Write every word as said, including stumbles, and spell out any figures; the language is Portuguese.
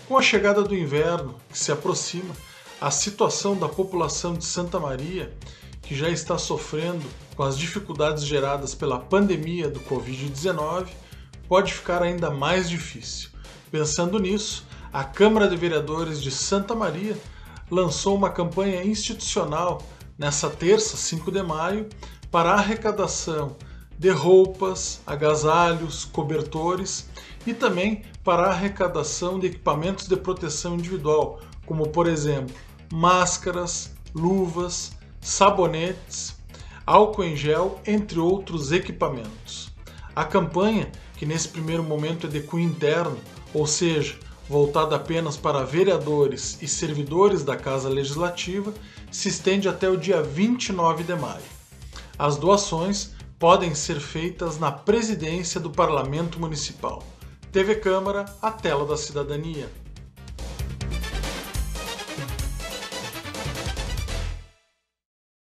Com a chegada do inverno que se aproxima, a situação da população de Santa Maria, que já está sofrendo com as dificuldades geradas pela pandemia do covid dezenove, pode ficar ainda mais difícil. Pensando nisso, a Câmara de Vereadores de Santa Maria lançou uma campanha institucional nesta terça, cinco de maio, para a arrecadação de roupas, agasalhos, cobertores e também para a arrecadação de equipamentos de proteção individual, como por exemplo, máscaras, luvas, sabonetes, álcool em gel, entre outros equipamentos. A campanha, que nesse primeiro momento é de cunho interno, ou seja, voltada apenas para vereadores e servidores da Casa Legislativa, se estende até o dia vinte e nove de maio. As doações podem ser feitas na presidência do Parlamento Municipal. T V Câmara, a tela da cidadania.